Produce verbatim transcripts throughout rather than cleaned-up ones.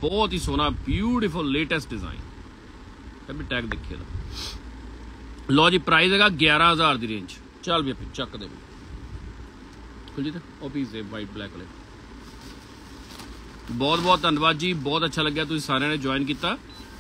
बहुत ही सोहना ब्यूटीफुल लेटेस्ट डिजाइन है भी टैग देखिए लो जी प्राइस है ग्यारह हज़ार की रेंज चल भी चक दे कुलजीत ओ पीस है वाइट ब्लैक वाले बहुत बहुत धन्यवाद जी बहुत अच्छा लग्या तुसीं सारिਆਂ ने ज्वाइन किया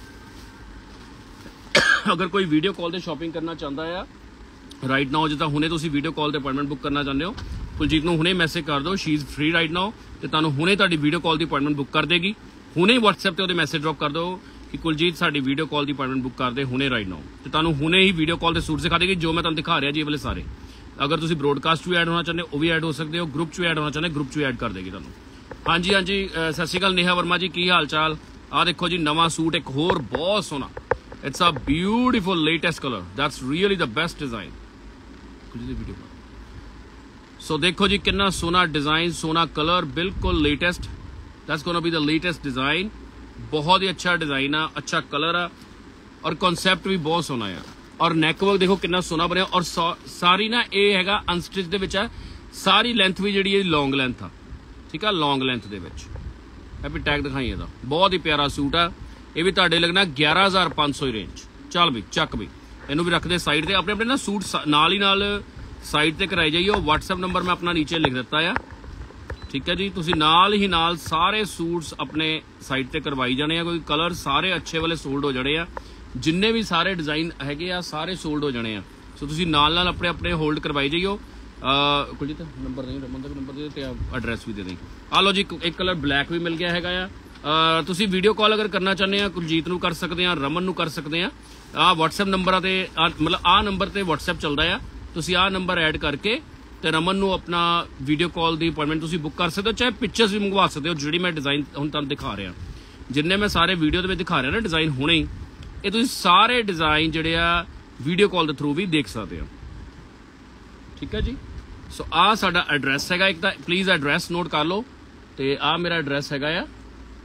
अगर कोई वीडियो कॉल से शॉपिंग करना चाहता है राइट नाउ जिदा हुणे तुसीं वीडियो कॉल से अपॉइंटमेंट बुक करना चाहते हो कुलजीत नूं हुणे मैसेज कर दो she is free right now तो तुहानूं हुणे तुहाडी वीडियो कॉल की अपॉइंटमेंट बुक कर देगी हुणे व्हाट्सएप पर मैसेज ड्रॉप कर दो कि कुलजीत साडी वीडियो कॉल की अपॉइंटमेंट बुक कर दे हुणे राइट नाउ तो तुहानूं हुणे ही वीडियो कॉल से सूट दिखा देगी जो मैं तुहानूं दिखा रहा जी ये वाले सारे अगर तुसीं ब्रॉडकास्ट भी ऐड होना चाहते हो वो भी ऐड हो सकते हो ग्रुप च ऐड होना चाहते हो ग्रुप च ऐड कर देगी तुहानूं हाँ जी हाँ जी सत श्री अकाल नेहा वर्मा जी की हाल चाल आ देखो जी नवा सूट एक होर बहुत सोहना it's a beautiful latest colour that's really the best design video so देखो जी कितना सोना डिजाइन सोना कलर बिल्कुल लेटेस्ट that's gonna be the latest design बहुत ही अच्छा डिजाइन है अच्छा कलर है और कॉन्सैप्ट भी बहुत सोना है और नैकवर्क देखो कितना सोना बनया और सारी ना ये है अनस्टिच दे विच है सारी लेंथ भी जी लॉन्ग लेंथ आ ठीक है लॉन्ग लेंथ दे विच हैप्पी टैग दिखाई ਇਹਦਾ बहुत ही प्यारा सूट है ये भी ਤੁਹਾਡੇ लगना ग्यारह हज़ार पाँच सौ रेंज चल भी चक भी ਇਹਨੂੰ भी रख दे साइड ਤੇ अपने अपने ना सूट नाल ही नाल साइड ते कराई जाइए व्हाट्सएप नंबर मैं अपना नीचे लिख दिता है ठीक है जी तुसी नाल ही नाल सारे सूट्स अपने साइड ते करवाई जाने हैं कोई कलर सारे अच्छे वाले सोल्ड हो जाने हैं जिन्ने भी सारे डिजाइन हैगे आ सारे सोल्ड हो जाने हैं सो तुसी नाल नाल अपने अपने होल्ड करवाई जाइयो कुलजीत नंबर नहीं रमन का नंबर दे एड्रैस भी दे दें आ लो जी एक कलर ब्लैक भी मिल गया है तुसी वीडियो कॉल अगर करना चाहते हैं कुलजीत नूं कर सकते हैं रमन नूं कर सकते हैं आ व्हाट्सएप नंबर ते मतलब आ नंबर ते व्हाट्सएप चलता है तुसी आ नंबर ऐड करके ते रमन नूं अपना वीडियो कॉल की अपॉइंटमेंट तुसी बुक कर सकते हो चाहे पिक्चर्स भी मंगवा सकते हो जी मैं डिजाइन हुण तुहानूं दिखा रहा जिन्ने मैं सारे वीडियो दे दिखा रहा ना डिजाइन हुणे ही ये तुसी सारे डिजाइन जिहड़े आ वीडियो कॉल के थ्रू भी देख सकते हो ठीक है जी सो आ साडा एड्रैस हैगा एक तां प्लीज़ एड्रैस नोट कर लो तो आ मेरा एड्रैस हैगा आ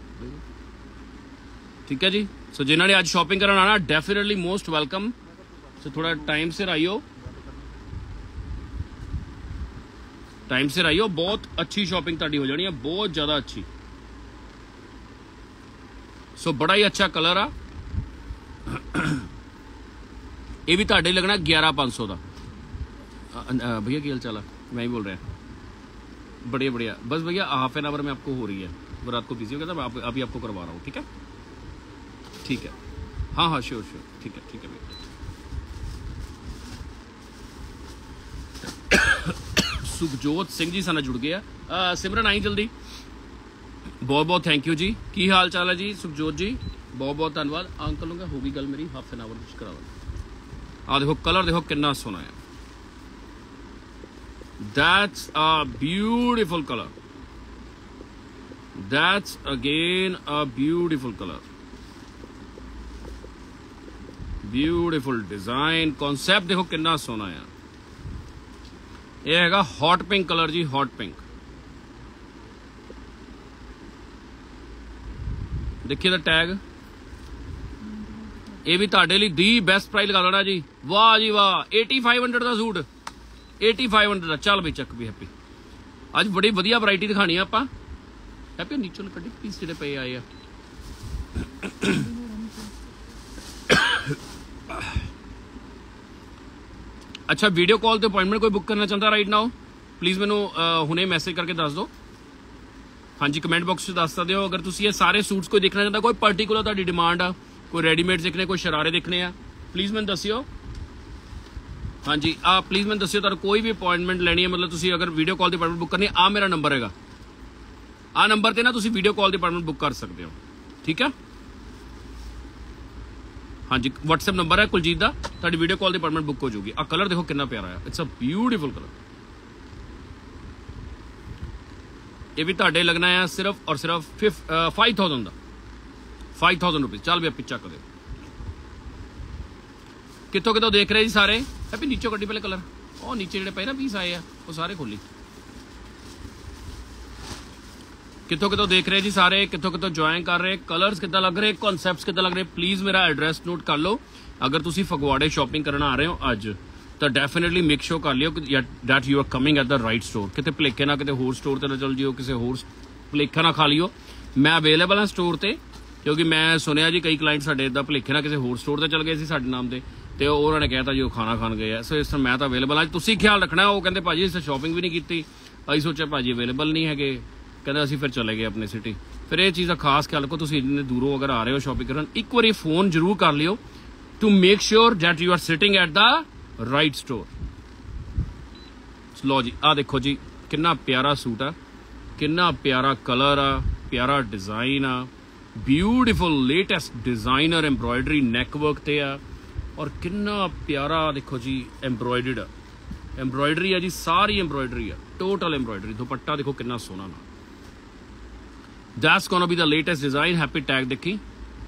ठीक है जी सो जिन्होंने आज शॉपिंग करना आना डेफिनेटली मोस्ट वेलकम सो थोड़ा टाइम सिर आइयो टाइम सिर आइयो बहुत अच्छी शॉपिंग ताड़ी हो जानी है बहुत ज़्यादा अच्छी सो बड़ा ही अच्छा कलर आ ये भी ताड़े लगना ग्यारह पाँच सौ का भैया की हाल चाल मैं ही बोल रहा बढ़िया बढ़िया बस भैया हाफ एन आवर में आपको हो रही है वो रात को बिजी हो गया था मैं आप, अभी आपको करवा रहा हूँ ठीक है ठीक है हाँ हाँ श्योर श्योर ठीक है ठीक है भैया सुखजोत सिंह जी साना जुड़ गया आ, सिमरन आई जल्दी बहुत बहुत थैंक यू जी की हाल चाल है जी सुखजोत जी बहुत बहुत धन्यवाद अंकल होगा होगी गल मेरी हाफ एन आवर करा आ देखो कलर देखो कितना सोना है that's a beautiful colour that's again a beautiful colour beautiful design concept देखो कितना सोना है ये हैगा हॉट पिंक कलर जी हॉट पिंक देखिए द टैग ये भी ताड़े लिए दी बेस्ट प्राइस लगा देना जी वाह जी वाह एटी फाइव हंड्रेड का सूट एटी फाइव हंड्रेड का चल भाई चक भी हैप्पी अज बड़ी वधिया वैरायटी दिखानी है आपां हैप्पी नीचों कड्डी पीस जिहड़े पे आए आ अच्छा वीडियो कॉल तो अपॉइंटमेंट कोई बुक करना चाहता राइट नाउ प्लीज़ मैनू हुणे मैसेज करके दस दो हाँ जी कमेंट बॉक्स दस सकते हो अगर तुम ये सारे सूट्स कोई देखना चाहता कोई पर्टिकुलर तुहाडी डिमांड आ कोई रेडीमेड देखने कोई शरारे देखने आ प्लीज़ मैंने दसियो हाँ जी आ प्लीज़ मैंने दसियो तुहानू कोई भी अपॉइंटमेंट लेनी है मतलब तुम अगर वीडियो कॉल की अपॉइंटमेंट बुक करनी आ मेरा नंबर है आ नंबर पर ना तुम वीडियो कॉल की अपॉइंटमेंट बुक कर सकते हो ठीक है हाँ जी व्हाट्सएप नंबर है कुलजीत का तुहाडी वीडियो कॉल की अपॉइंटमेंट बुक हो जाएगी आ कलर देखो कितना प्यारा है इट्स अ ब्यूटीफुल कलर ये भी तुहाडे लगना है सिर्फ और सिर्फ फिफ फाइव थाउजेंड का फाइव थाउजेंड रुपीज चल भी पिछा कर कितों कितों देख रहे जी सारे हैप्पी नीचों कड्डी पहले कलर और नीचे जो पे ना पीस आए हैं वो सारे खोली कितों कितों देख रहे जी सारे कितों कितों ज्वाइन कर रहे कलर्स कितना लग रहे कॉन्सैप्ट्स कितना लग रहे प्लीज़ मेरा एड्रैस नोट कर लो अगर तुसी फगवाड़े शॉपिंग करना आ रहे हो अज तो डेफिनेटली मेक श्योर कर लियो that you are coming at the right store कितने भुलेखे ना कितने होर स्टोर ते ना चल जियो किसी होर भुलेखा ना खा लियो मैं अवेलेबल हाँ स्टोर ते, क्योंकि मैं सुनिया जी कई क्लाइंट साडे इदां भुलेखे ना किसी होर स्टोर ते चल गए सी साडे नाम ते ते उन्होंने कहता जी वो खाना खान गए है। सो इस तरह मैं तो अवेलेबल हाँ, तुसीं ख्याल रखना। वो कहते भाजी इस शॉपिंग भी नहीं की, असीं सोचा भाजी अवेलेबल नहीं है, कहते असीं फिर चले गए अपनी सिटी। फिर ये चीज़ का खास ख्याल रखो, तुसीं इन्ने दूरों अगर आ रहे हो शॉपिंग करन, एक बार फोन जरूर कर लियो to make sure that you are sitting at the right store. लो जी आ देखो जी कितना प्यारा सूट आ, कितना प्यारा कलर आ, प्यारा डिजाइन आ, beautiful latest designer embroidery neckwork ते आ, और कितना प्यारा देखो जी एम्ब्रॉयडर्ड एम्ब्रॉयडरी है जी, सारी एम्ब्रॉयडरी है, टोटल एम्ब्रॉयडरी। दुपट्टा देखो कितना सोना ना, that's gonna be the latest design. Happy tag देखी।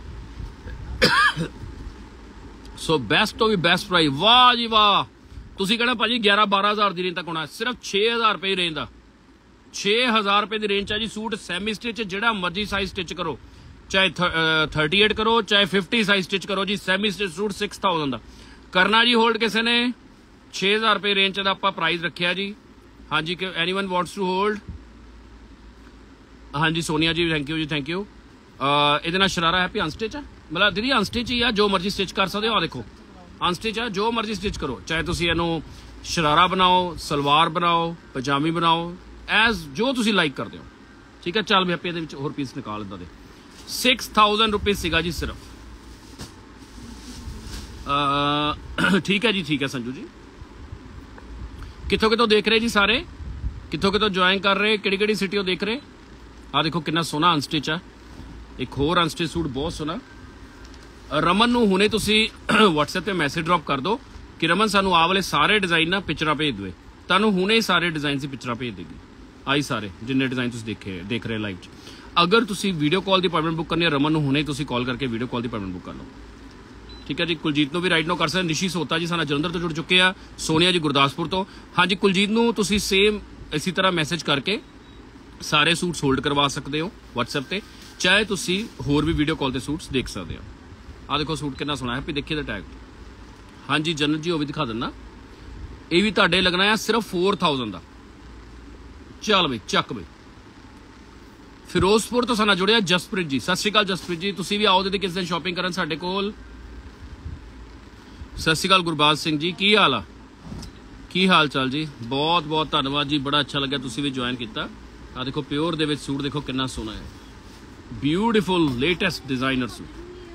सो बेस्ट तो भी बेस्ट प्राइस। वाह जी वाह, तुसीं कहना भाजी ग्यारह बारह हज़ार की रेंज तक होना, सिर्फ छे हज़ार रुपये रेंज का, छे हज़ार रुपये की रेंज है जी। सूट सैमी स्टिच जिहड़ा मर्जी साइज स्टिच करो, चाहे थर्टी एट करो चाहे फिफ्टी साइज स्टिच करो जी, semi stitch suit six thousand का करना जी। होल्ड किसी ने छे हज़ार रुपये रेंज का आप प्राइस रखिया जी। हाँ जी, any one wants to hold? हाँ जी सोनिया जी थैंक यू जी थैंक यू। ये शरारा हैप्पी अनस्टिच है, मतलब दीदी अनस्टिच ही है, जो मर्जी स्टिच कर सकते हो। आ देखो अनस्टिच है, जो मर्जी स्टिच करो, चाहे तुम इनू शरारा बनाओ, सलवार बनाओ, पजामी बनाओ, एज जो तुम लाइक करते हो। ठीक है, चल भी हैप्पी ये होर पीस निकाल इदा दे। सिक्स थाउजेंड रुपीज सीगा जी सिर्फ। ठीक है जी ठीक है संजू जी। कितों कितों देख रहे जी सारे, कितों कितों ज्वाइन कर रहे, किहड़ी किहड़ी सिटियों देख रहे। आ देखो कितना सोहना अनस्टिच है, एक होर अनस्टिच सूट बहुत सोहना। रमन नूं हुणे तुसीं व्हाट्सएप पे मैसेज ड्रॉप कर दो कि रमन सानू आ वाले सारे डिजाइन ना पिक्चरां भेज दो, तुहानूं हुणे ही सारे डिजाइन की पिक्चरां भेज देगी। आई सारे जिन्ने डिजाइन तुसीं देखे देख रहे लाइव च। अगर तुसीं वीडियो कॉल की अपॉइंटमेंट बुक करनी है, रमन नूं हुणे तुसीं कॉल करके वीडियो कॉल की अपॉइंटमेंट बुक कर लो। ठीक है जी, कुलजीत नूं भी राइट नो कर सकते। निशी सोता जी साडा जलंधर तो जुड़ चुके हैं, सोनिया जी गुरदासपुर तो। हाँ जी कुलजीत नूं तुसीं सेम इसी तरह मैसेज करके सारे सूट्स होल्ड करवा सकते हो व्हाट्सएप पे, चाहे तुसीं होर भी वीडियो कॉल ते सूट्स देख सकते हो। आ देखो सूट कितना सोहना है, देखिए द टैग। हाँ जी जनरल जी वो भी दिखा देना, ये भी तुहाडे लगना है सिर्फ फोर थाउजेंड का। चल बई चक बई। फिरोजपुर तो साडा जुड़िया जसप्रीत जी, सत श्री अकाल जसप्रीत जी, तुसीं भी आओ ते किस दिन शॉपिंग करन साडे कोल। सत श्री अकाल गुरबाज सिंह जी, की हाल आ, की हाल चाल जी, बहुत बहुत धन्यवाद जी, बड़ा अच्छा लगा तुसीं भी ज्वाइन किया। आ देखो प्योर दे विच सूट देखो कितना सोहना है, ब्यूटीफुल लेटेस्ट डिजाइनर सूट।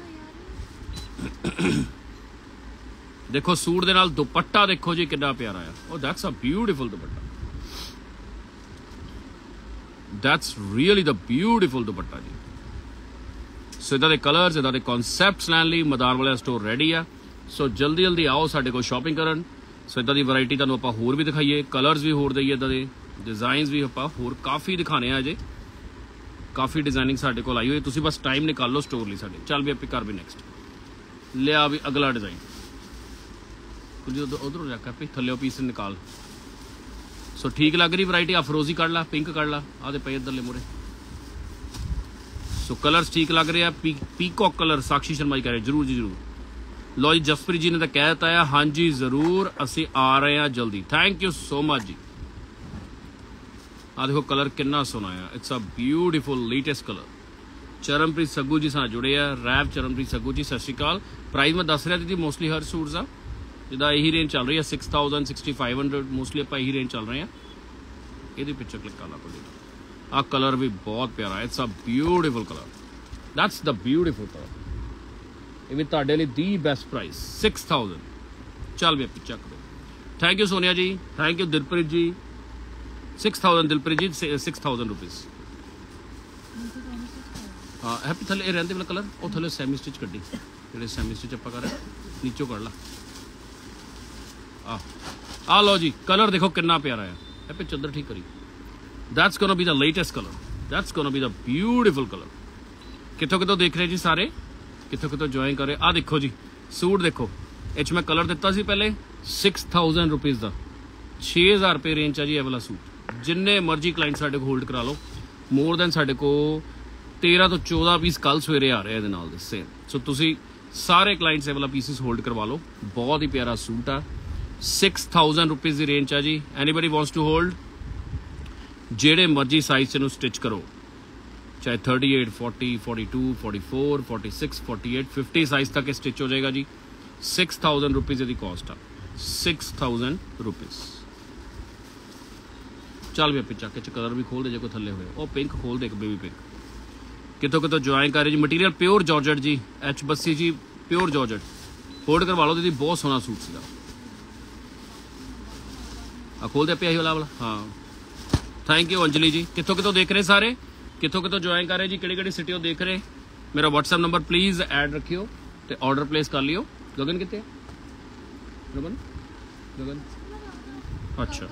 देखो सूट दे नाल दुपट्टा देखो जी कितना प्यारा है, oh that's a beautiful dupatta, that's really the beautiful dupatta जी। सो इदा दे कलर्स इदा दे कॉन्सैप्ट्स लैन लई मदार वाला स्टोर रेडी है। सो जल्दी जल्दी आओ साडे कोल शॉपिंग करन। सो इदा दी वैरायटी तुहानूं आपां होर भी दिखाईए, कलर्स भी होर दईए, इदा दे डिजाइनस भी आपां होर काफ़ी दिखाने हैं अजे, काफ़ी डिजाइनिंग साडे कोल आई हुई। तुसीं बस टाइम निकालो स्टोर लई साडे। चल भी आपी कर भी नैक्सट लिया भी अगला डिजाइन कुछ उधरों जाकर भी थल्ले पीस निकाल। सो ठीक लग रही वैरायटी। आ फरोजी कढ़ ला, पिंक कढ़ ला, आदे पे इधरले मुरे। सो कलर्स ठीक लग रहे हैं, पी पीकॉक कलर साक्षी शर्मा जी कह रहे हैं जरूर जी जरूर। लो जी जसप्रीत जी ने तो कह दिता है, हाँ जी जरूर असी आ रहे हैं जल्दी, थैंक यू सो मच जी। आ देखो कलर कितना सोहना है, it's a beautiful latest colour. Charanpreet Saggu ji साथ जुड़े हैं, रैप चरणप्रीत सग्गू जी सत श्री अकाल। प्राइस मैं दस रहा थी मोस्टली हर सूट्स का जिदा यही रेंज चल रही है, six thousand sixty five hundred mostly आप यही रेंज चल रहे हैं। ये पिक्चर क्लिक कर ला को, आ कलर भी बहुत प्यारा है, it's a beautiful colour, that's the beautiful colour. ये भी तुहाडे लई दी बेस्ट प्राइस सिक्स थाउजेंड। चल भी चक दो, thank you Sonia ji, thank you Dilpreet ji. Six thousand Dilpreet ji, six thousand rupees. हाँ हैप्पी थले रहते वाला कलर, वो थले सैमी स्टिच कड्डी, जो सैमी स्टिच आप कर नीचों कढ़ ला। आ आ लो जी कलर देखो कितना प्यारा है, हैप्पी चदर ठीक करी, that's gonna be the latest colour, that's gonna be the beautiful colour. कितों कितों देख रहे जी सारे, कितों कितों ज्वाइन करे। आ देखो जी सूट देखो, इच मैं कलर दिता सी पहले सिक्स थाउजेंड रुपीज़ का, छे हज़ार रुपये रेंज है जी ये वाला सूट। जिन्ने मर्जी क्लाइंट साढ़े को होल्ड करा लो, मोर दैन साढ़े को तेरह तो चौदह पीस कल सवेरे आ रहे हैं सेम। सो तुसी सारे क्लाइंट्स वाला पीसिस होल्ड करवा लो, बहुत ही प्यारा सूट आ, सिक्स थाउजेंड रुपीज़ की रेंज है जी। एनीबडी वांट्स टू होल्ड, जेड़े मर्जी साइज से स्टिच करो, चाहे thirty eight forty forty two forty four forty six forty eight fifty size तक स्टिच हो जाएगा जी। सिक्स थाउजेंड रुपीज़ यदि कॉस्ट आ, सिक्स थाउजेंड रुपीज़। चल भी अपनी चक कलर भी खोल दे जो कोई थले हुए। ओ पिंक खोल दे, बेबी पिंक कितों कितों ज्वाइन कर रहे जी। मटीरियल प्योर जॉर्जेट जी, H Bassi ji, pure georgette. Hold करवा लो दीदी, बहुत सोहना सूट सीगा। आ खोल दे पे वाला वाला। हाँ थैंक यू अंजलि जी। कितों कितों देख रहे सारे, कितों कितों ज्वाइन कर रहे जी, किहड़ी किहड़ी सिटी देख रहे। मेरा व्हाट्सएप नंबर प्लीज़ ऐड रखियो तो ऑर्डर प्लेस कर लियो। गगन कितने गगन गगन अच्छा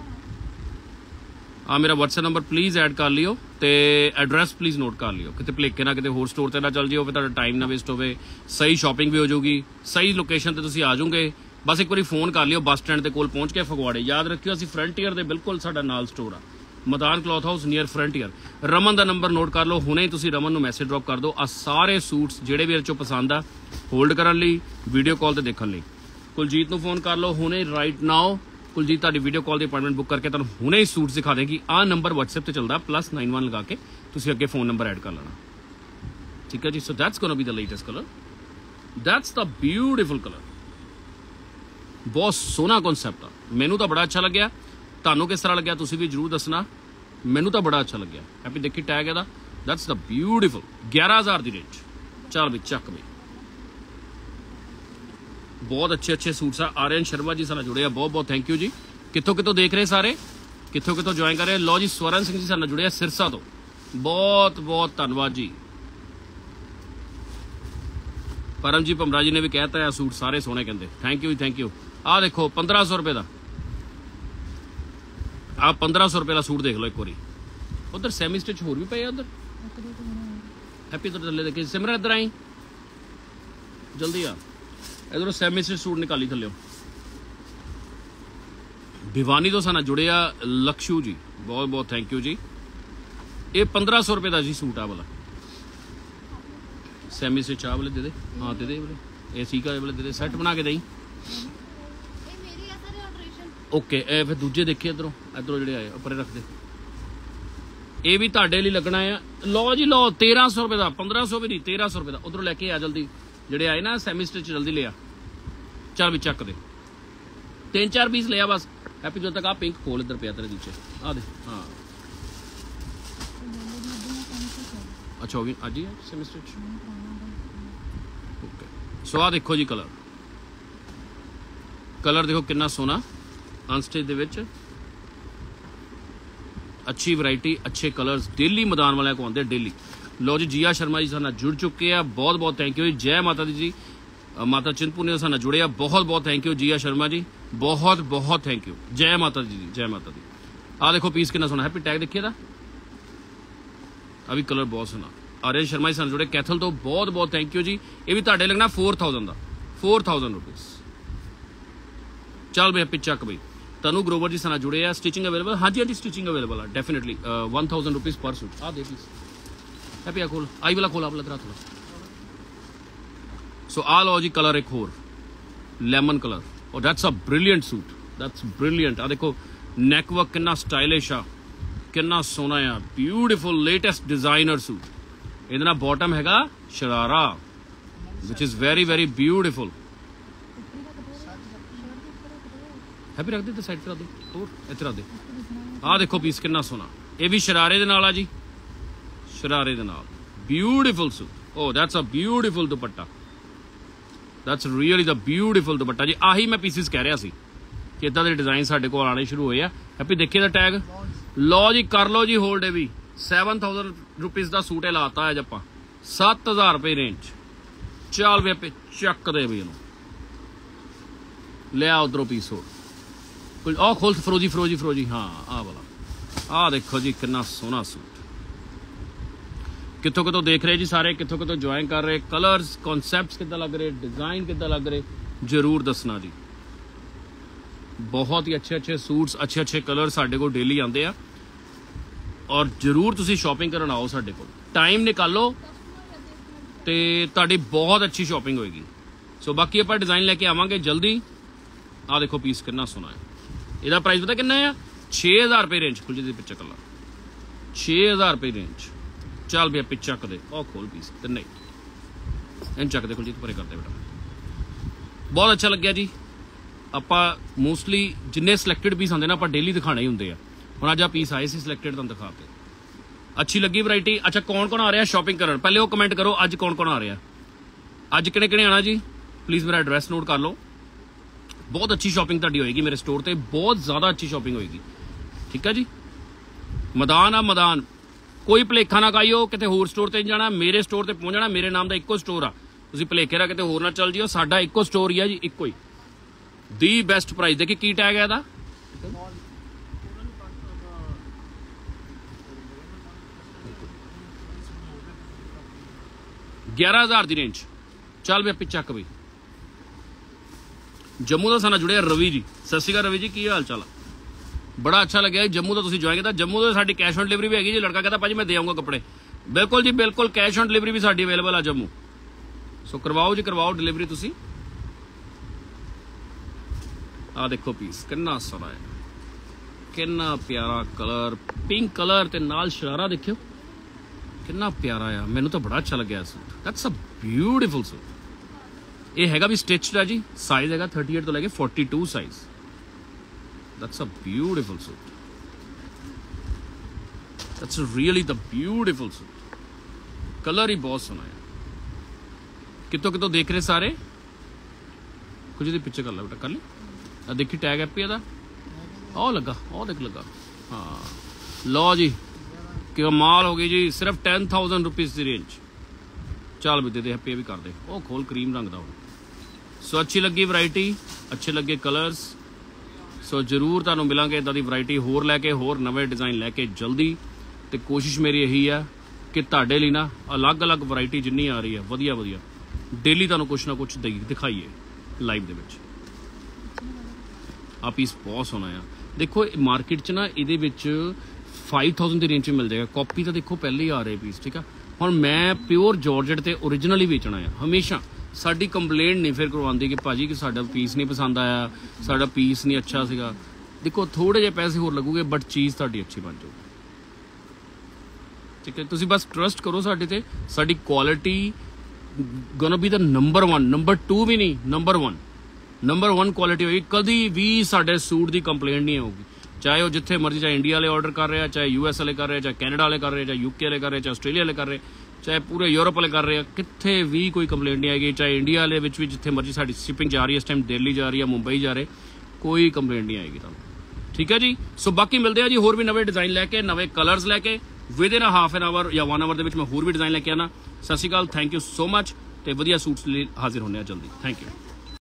हाँ, मेरा व्हाट्सएप नंबर प्लीज़ ऐड कर लियो तो एड्रैस प्लीज़ नोट कर लियो, कितने भुलेखे ना कितने होर स्टोर ते ना चल जियो, फिर तुहाडा टाइम ना वेस्ट होवे। सही शॉपिंग भी हो जाऊगी, सही लोकेशन ते तुसीं आ जाओगे। बस एक बार फोन कर लियो बस स्टैंड के कोल पहुँच के फगवाड़े। याद रखियो असीं फ्रंटियर दे बिल्कुल साडा नाल स्टोर आ, Madan cloth house near Frontier. Raman का नंबर नोट कर लो, हुणे तुसीं रमन नूं मैसेज ड्रॉप कर दो। आ सारे सूट्स जिहड़े भी इहदे चों पसंद आ होल्ड करन लई, वीडियो कॉल ते देखण लई। कुलजीत नूं फोन कर लो हुणे राइट नाउ। कुलजीत तुहाडी वीडियो कॉल की अपॉइंटमेंट बुक करके तुहानूं हुणे ही सूट्स दिखा देगी। आ नंबर व्हाट्सएप ते चलदा प्लस नाइन वन लगा के तुसीं अगे फोन नंबर ऐड कर लेना, ठीक है जी। So that's gonna be the latest colour, that's the beautiful colour. बहुत सोहना कॉन्सैप्ट आ, मैनू तो बड़ा अच्छा लग्या। तुहानूं किस तरह लग्या तुसीं भी जरूर दसना, मैनू तो बड़ा अच्छा लग्या। हैप्पी देखी टैग है, दैट्स द ब्यूटीफुल। ग्यारह हज़ार की रेंज। चल भी चक भी बहुत अच्छे अच्छे सूट्स आ। आर्यन शर्मा जी साथ जुड़े, बहुत बहुत थैंक यू जी। कितों कितों देख रहे सारे, कितों कितों ज्वाइन कर रहे। लो जी स्वरण सिंह जी साथ जुड़े सिरसा तो, बहुत बहुत धन्यवाद जी। परम जी भमरा जी ने भी कहता है सूट सारे सोहने कहते, थैंक यू थैंक यू। आ देखो पंद्रह सौ रुपए का, आप पंद्रह सौ रुपए का सूट देख लो एक बारी। उधर सैमी स्टिच होर भी पे उधर। हैप्पी तो थले देखे सिमरन, इधर आई जल्दी आ, इधर सैमी स्टिच सूट निकाली थले। भिवानी तो साना जुड़े आ लक्षू जी, बहुत बहुत थैंक यू जी। ये पंद्रह सौ रुपए का जी सूट आ वाला सैमी स्टिच आ वाले दे दे। हाँ दे दे वाले, ये सीका वाले दे दे, सैट बना के दई। ओके ए फिर दूजे देखिए इधरों, इधरों जो आए उपर रख दे। ये भी तुहाडे लई लगना है। लो जी लो, तेरह सौ रुपए का, पंद्रह सौ भी नहीं, तेरह सौ रुपए का। उधरों लैके आ जल्दी, जेडे आए ना सैमी स्टिच जल्दी लिया। चल भी चक दे, तीन चार पीस लिया बस। हैप्पी जो तक आ पिंक खोल इधर पे तेरे नीचे आ दे। हाँ अच्छा वो भी अज ही है सैमी स्टिच। ओके सो आ देखो जी कलर, कलर देखो कितना सोहना अनस्टिच दे विच। अच्छी वैरायटी, अच्छे कलर्स डेली मैदान वाले को आते डेली। लो जी जिया शर्मा जी साथ जुड़ चुके हैं, बहुत बहुत थैंक यू जी। जय माता दी जी, माता चिंतपूर्णी साथ जुड़े हैं, बहुत बहुत थैंक यू जिया शर्मा जी, बहुत बहुत थैंक यू। जय माता दी जी, जय माता दी। आ देखो पीस कितना सोना, हैप्पी टैग देखिए था, अभी कलर बहुत सोना। आर्यन शर्मा जी साथ जुड़े कैथल तो, बहुत बहुत थैंक यू जी। ये भी तुहाडे लगना फोर थाउजेंड का, फोर थाउजेंड रुपीज़। चल भाई हैप्पी चक भाई। तनु ग्रोवर जी साथ जुड़े हैं, स्टिचिंग अवेलेबल। हाँ जी हाँ जी स्टिचिंग अवेलेबल है डेफिनेटली। वन थाउजेंड रुपीज़ पर सूट। आ दे प्लीज हैप्पी आ खोल, आई वाला खोला वाला थोड़ा। सो आ लो जी कलर एक होर लेमन कलर, और that's a brilliant suit, that's brilliant. आ देखो नैकवर्क कितना स्टाइलिश आ, कितना सोहना आ, ब्यूटीफुल लेटेस्ट डिजाइनर सूट। इहदे नाल बॉटम हैगा sharara which is very very beautiful. Happy रख दे तो साइड पर रख दे, और इधर रख दे। आ देखो पीस कितना सोहना, ये भी शरारे दे नाल आ जी, शरारे दे नाल beautiful suit. Oh that's a beautiful dupatta, that's really the beautiful dupatta जी। आही मैं पीसिस कह रहा सी कि इदां दे डिजाइन साडे कोल आने शुरू होए आ। हैप्पी देखिए दा टैग। लो जी कर लो जी होल्ड, भी सैवन थाउजेंड रुपीज़ का सूट है लाता है जब सत्त हज़ार रुपये रेंज। चल भी आपे चक दे भी इनू लिया उधरों पीस हो कुछ। आ खोल फरोजी फरोजी फरोजी, हाँ आ वाला। आ देखो जी कितना सोहना सूट। कितों कितों देख रहे जी सारे, कितों कितों ज्वाइन कर रहे। कलर्स कॉन्सैप्ट्स कितना लग रहे, डिजाइन कितना लग रहे, जरूर दसना जी। बहुत ही अच्छे अच्छे सूट्स, अच्छे अच्छे कलर साडे को डेली आते हैं, और जरूर तुसी शॉपिंग करन आओ साडे को। टाइम निकालो तो तुहाडी बहुत अच्छी शॉपिंग होएगी। सो बाकी आपां डिजाइन लेके आवांगे जल्दी। आ देखो पीस कितना सोहना है, इसका प्राइस पता कितना है, छे हज़ार रुपये रेंज। खुल जी पिक्चर कलर छे हज़ार रुपये रेंज। चल भी पिच चक दे ओ खोल पीस ते नहीं इन चक दे कुलजीत परे करते बेटा बहुत अच्छा लग्या जी ਆਪਾਂ ਮੋਸਟਲੀ ਜਿੰਨੇ ਸਿਲੈਕਟਡ ਪੀਸ ਆਉਂਦੇ ਨਾ ਆਪਾਂ ਡੇਲੀ ਦਿਖਾਣੇ ਹੀ ਹੁੰਦੇ ਆ ਹੁਣ ਅੱਜ ਆ ਪੀਸ ਆਏ ਸੀ ਸਿਲੈਕਟਡ ਤੁਹਾਨੂੰ ਦਿਖਾਤੇ ਅੱਛੀ ਲੱਗੀ ਵੈਰਾਈਟੀ ਅੱਛਾ ਕੌਣ ਕੌਣ ਆ ਰਿਹਾ ਸ਼ਾਪਿੰਗ ਕਰਨ ਪਹਿਲੇ ਉਹ ਕਮੈਂਟ ਕਰੋ ਅੱਜ ਕੌਣ ਕੌਣ ਆ ਰਿਹਾ ਅੱਜ ਕਿਹਨੇ ਕਿਹਨੇ ਆਣਾ ਜੀ ਪਲੀਜ਼ ਮੇਰਾ ਐਡਰੈਸ ਨੋਟ ਕਰ ਲਓ ਬਹੁਤ ਅੱਛੀ ਸ਼ਾਪਿੰਗ ਤੁਹਾਡੀ ਹੋਏਗੀ ਮੇਰੇ ਸਟੋਰ ਤੇ ਬਹੁਤ ਜ਼ਿਆਦਾ ਅੱਛੀ ਸ਼ਾਪਿੰਗ ਹੋਏਗੀ ਠੀਕ ਹੈ ਜੀ ਮੈਦਾਨ ਆ ਮੈਦਾਨ ਕੋਈ ਭੁਲੇਖਾ ਨਾ ਖਾਈਓ ਕਿਤੇ ਹੋਰ ਸਟੋਰ ਤੇ ਜਾਣਾ ਮੇਰੇ ਸਟੋਰ ਤੇ ਪਹੁੰਚ ਜਾਣਾ ਮੇਰੇ ਨਾਮ ਦਾ ਇੱਕੋ ਸਟੋਰ ਆ ਤੁਸੀਂ ਭੁਲੇਖੇ ਨਾਲ ਕਿਤੇ ਹੋਰ ਨਾ ਚੱਲ ਜਿਓ ਸਾਡਾ ਇੱਕੋ ਸਟੋਰ ਹੀ ਆ ਜੀ ਇੱਕੋ ਹੀ ਦੀ ਬੈਸਟ ਪ੍ਰਾਈਸ ਦੇਖੀ ਕੀ ਟੈਗ ਹੈ ਇਹਦਾ ਗਿਆਰਾਂ ਹਜ਼ਾਰ ਦੀ ਰੇਂਜ ਚੱਲ ਵੀ ਚੱਕ ਬਈ ਜੰਮੂ ਦਾ ਸਾਨਾ ਜੁੜਿਆ ਰਵੀ ਜੀ ਸਤਿ ਸ਼੍ਰੀ ਅਕਾਲ ਰਵੀ ਜੀ ਕੀ ਹਾਲ ਚਾਲ ਬੜਾ ਅੱਛਾ ਲੱਗਿਆ ਜੰਮੂ ਦਾ ਤੁਸੀਂ ਜੁਆਇਨ ਕੀਤਾ ਜੰਮੂ ਤੋਂ ਸਾਡੀ ਕੈਸ਼ ਔਨ ਡਿਲੀਵਰੀ ਵੀ ਹੈਗੀ ਜੀ ਲੜਕਾ ਕਹਿੰਦਾ ਭਾਜੀ ਮੈਂ ਦੇ ਆਉਂਗਾ ਕੱਪੜੇ ਬਿਲਕੁਲ ਜੀ ਬਿਲਕੁਲ ਕੈਸ਼ ਔਨ ਡਿਲੀਵਰੀ ਵੀ ਸਾਡੀ ਅਵੇਲੇਬਲ ਆ ਜੰਮੂ ਸੋ ਕਰਵਾਓ ਜੀ ਕਰਵਾਓ ਡਿਲੀਵਰੀ ਤੁਸੀਂ ਆ ਦੇਖੋ ਪੀਸ ਕਿੰਨਾ ਸੋਹਣਾ ਹੈ ਕਿੰਨਾ ਪਿਆਰਾ ਕਲਰ ਪਿੰਕ ਕਲਰ ਤੇ ਨਾਲ ਸ਼ਰਾਰਾ ਦੇਖਿਓ ਕਿੰਨਾ ਪਿਆਰਾ ਆ ਮੈਨੂੰ ਤਾਂ ਬੜਾ ਅੱਛਾ ਲੱਗਿਆ suit that's a beautiful suit ਇਹ ਹੈਗਾ ਵੀ ਸਟਿਚਡ ਹੈ ਜੀ ਸਾਈਜ਼ ਹੈਗਾ thirty-eight ਤੋਂ ਲੈ ਕੇ forty-two size that's a beautiful suit that's really the beautiful suit colour ਹੀ ਬਹੁਤ ਸੋਹਣਾ ਹੈ ਕਿਤੋਂ ਕਿਤੋਂ ਦੇਖ ਰਹੇ ਸਾਰੇ ਕੁਝ ਦੇ ਪਿੱਛੇ ਕਰ ਲੈ ਬੇਟਾ ਕਰ ਲੈ ਆ ਦੇਖੀ ਟੈਗ ਐਪੀ ਇਹਦਾ ਉਹ ਲੱਗਾ ਉਹ ਦੇਖ ਲੱਗਾ ਹਾਂ ਲਓ ਜੀ ਕਮਾਲ ਹੋ ਗਈ ਜੀ ਸਿਰਫ ten thousand ਰੁਪੀਸ ਦੀ ਰੇਂਜ ਚੱਲ ਵੀ ਦੇ ਦੇ ਹੈਪੀ ਵੀ ਕਰ ਦੇ ਉਹ ਖੋਲ ਕਰੀਮ ਰੰਗ ਦਾ ਹੁਣ ਸੋ ਅੱਛੀ ਲੱਗੀ ਵੈਰਾਈਟੀ ਅੱਛੇ ਲੱਗੇ ਕਲਰਸ ਸੋ ਜ਼ਰੂਰ ਤੁਹਾਨੂੰ ਮਿਲਾਂਗੇ ਇਦਾਂ ਦੀ ਵੈਰਾਈਟੀ ਹੋਰ ਲੈ ਕੇ ਹੋਰ ਨਵੇਂ ਡਿਜ਼ਾਈਨ ਲੈ ਕੇ ਜਲਦੀ ਤੇ ਕੋਸ਼ਿਸ਼ ਮੇਰੀ ਇਹੀ ਆ ਕਿ ਤੁਹਾਡੇ ਲਈ ਨਾ ਅਲੱਗ-ਅਲੱਗ ਵੈਰਾਈਟੀ ਜਿੰਨੀ ਆ ਰਹੀ ਹੈ ਵਧੀਆ ਵਧੀਆ ਡੇਲੀ ਤੁਹਾਨੂੰ ਕੁਛ ਨਾ ਕੁਛ ਦਿਖਾਈਏ ਲਾਈਵ ਦੇ ਵਿੱਚ ਆ ਪੀਸ ਬਹੁਤ ਸੋਹਣਾ ਆ ਦੇਖੋ ਮਾਰਕੀਟ 'ਚ ਨਾ ਇਹਦੇ ਵਿੱਚ five thousand ਦੀ ਰੇਂਜ 'ਚ ਮਿਲ ਜਾਏਗਾ ਕਾਪੀ ਤਾਂ ਦੇਖੋ ਪਹਿਲੇ ਹੀ ਆ ਰਹੇ ਪੀਸ ਠੀਕ ਆ ਹੁਣ ਮੈਂ ਪਿਓਰ ਜਾਰਜਟ ਤੇ ਓਰੀਜਨਲ ਹੀ ਵੇਚਣਾ ਆ ਹਮੇਸ਼ਾ ਸਾਡੀ ਕੰਪਲੇਂਟ ਨਹੀਂ ਫਿਰ ਕਰਵਾਉਂਦੀ ਕਿ ਭਾਜੀ ਕਿ ਸਾਡਾ ਪੀਸ ਨਹੀਂ ਪਸੰਦ ਆਇਆ ਸਾਡਾ ਪੀਸ ਨਹੀਂ ਅੱਛਾ ਸੀਗਾ ਦੇਖੋ ਥੋੜੇ ਜਿਹੇ ਪੈਸੇ ਹੋਰ ਲੱਗੂਗੇ ਬਟ ਚੀਜ਼ ਤੁਹਾਡੀ ਅੱਛੀ ਬਣ ਜਾਊਗੀ ਠੀਕ ਹੈ ਤੁਸੀਂ ਬਸ ਟਰਸਟ ਕਰੋ ਸਾਡੇ ਤੇ ਸਾਡੀ quality gonna be the number one number two ਵੀ ਨਹੀਂ number one number one quality ਹੋਏਗੀ ਕਦੀ ਵੀ ਸਾਡੇ ਸੂਟ ਦੀ ਕੰਪਲੇਂਟ ਨਹੀਂ ਆਊਗੀ ਚਾਹੇ ਉਹ ਜਿੱਥੇ ਮਰਜ਼ੀ ਚਾਹੇ ਇੰਡੀਆ ਵਾਲੇ ਆਰਡਰ ਕਰ ਰਿਹਾ ਚਾਹੇ ਯੂ ਐਸ ਵਾਲੇ ਕਰ ਰਹੇ ਚਾਹੇ ਕੈਨੇਡਾ ਵਾਲੇ ਕਰ ਰਹੇ ਚਾਹੇ ਯੂਕੇ ਵਾਲੇ ਕਰ ਰਹੇ ਚਾਹੇ ਆਸਟ੍ਰੇਲੀਆ ਵਾਲੇ ਕਰ ਰਹੇ ਚਾਹੇ ਪੂਰੇ ਯੂਰਪ ਵਾਲੇ ਕਰ ਰਹੇ ਆ ਕਿੱਥੇ ਵੀ ਕੋਈ ਕੰਪਲੇਂਟ ਨਹੀਂ ਆਏਗੀ ਚਾਹੇ ਇੰਡੀਆ ਵਾਲੇ ਵਿੱਚ ਵੀ ਜਿੱਥੇ ਮਰਜ਼ੀ ਸਾਡੀ ਸ਼ਿਪਿੰਗ ਜਾ ਰਹੀ ਹੈ ਇਸ ਟਾਈਮ ਦਿੱਲੀ ਜਾ ਰਹੀ ਹੈ ਮੁੰਬਈ ਜਾ ਰਹੇ ਕੋਈ ਕੰਪਲੇਂਟ ਨਹੀਂ ਆਏਗੀ ਤੁਹਾਨੂੰ ਠੀਕ ਹੈ ਜੀ ਸੋ ਬਾਕੀ ਮਿਲਦੇ ਆ ਜੀ ਹੋਰ ਵੀ ਨਵੇਂ ਡਿਜ਼ਾਈਨ ਲੈ ਕੇ ਨਵੇਂ ਕਲਰਸ ਲੈ ਕੇ within half an hour ਜਾਂ one ਆਵਰ ਦੇ ਵਿੱਚ ਮੈਂ ਹੋਰ ਵੀ ਡਿਜ਼ਾਈਨ ਲੈ ਕੇ ਆਣਾ ਸਤਿ ਸ਼੍ਰੀ ਅਕਾਲ ਥੈਂਕ ਯੂ ਸੋ ਮਚ ਤੇ ਵਧੀਆ ਸੂਟਸ ਲਈ ਹਾਜ਼ਰ ਹੁੰਦੇ ਆ ਜਲਦੀ ਥੈਂਕ ਯੂ